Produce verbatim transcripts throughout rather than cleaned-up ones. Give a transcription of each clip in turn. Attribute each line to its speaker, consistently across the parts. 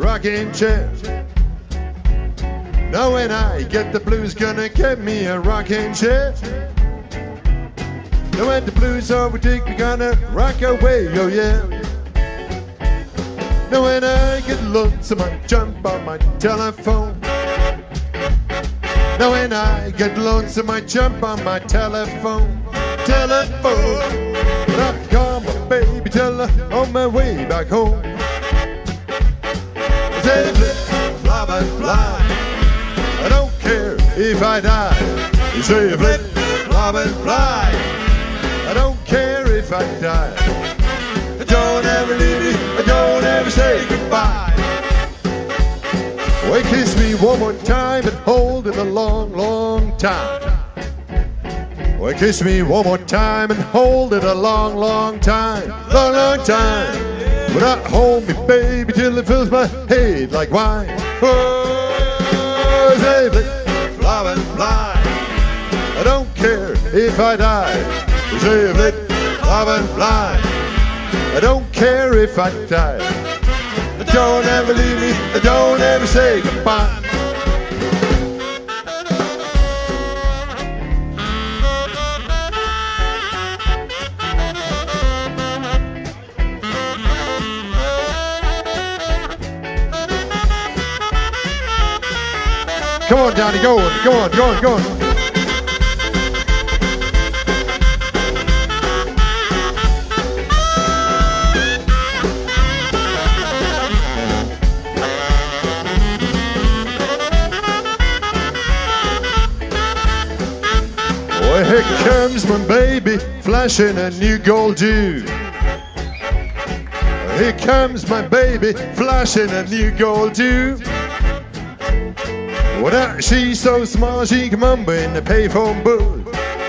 Speaker 1: rocking chair. Now when I get the blues, gonna get me a rocking chair. Now when the blues overtake me, gonna rock away, oh yeah. Now when I get lonesome, I jump on my telephone. Now when I get lonesome, I jump on my telephone. Telephone. But I call my baby, tell her on my way back home. I say, flip, flop and fly. I don't care if I die. You say, flip, flop and fly. I don't care if I die. Don't ever leave me, don't ever say goodbye. Well, kiss me one more time and hold it a long, long time. Well, kiss me one more time and hold it a long, long time. Long, long time. But not hold me, baby, till it fills my head like wine. Oh, say flip, flop and fly. I don't care if I die. Say flip, flop and fly. I don't care if I die. Don't ever leave me, don't ever say goodbye. Come on, Johnny, go on, go on, go on, go on. Well, here comes my baby, flashing a new gold dew. Here comes my baby, flashing a new gold dew. Well, now she's so small, she can mumble in the payphone booth.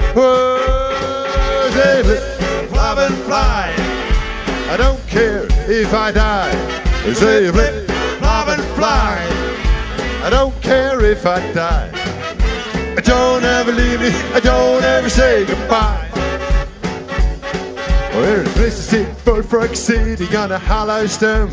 Speaker 1: Whoa, say flip, flop and fly. I don't care if I die. Say flip, flop and fly. I don't care if I die. Don't ever leave me, don't ever say goodbye. We're in Mississippi, Bullfrog City, on a hollow stone.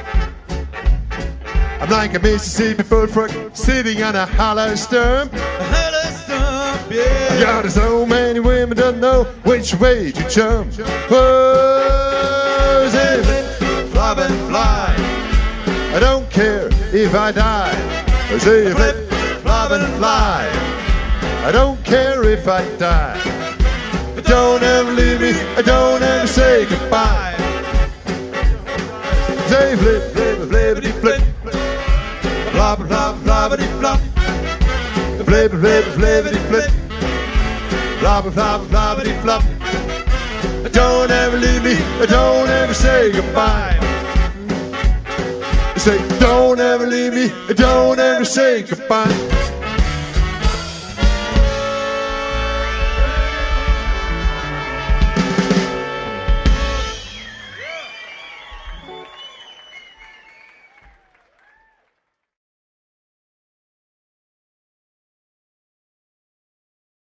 Speaker 1: I'm like a Mississippi bullfrog sitting on a hollow stump.
Speaker 2: A hollow stump, yeah.
Speaker 1: I got so many women don't know which way to jump. Whoa, say flip, flop and fly. I don't care if I die. Say flip, flop and fly. I don't care if I die. Don't ever leave me, don't ever say goodbye. Say flip, flip, flippity flip. Flop, flop, floppity flop. Flip, flip, flippity flip. Flop, flop, floppity flop. Don't ever leave me, don't ever say goodbye. Say, don't ever leave me, don't ever say goodbye.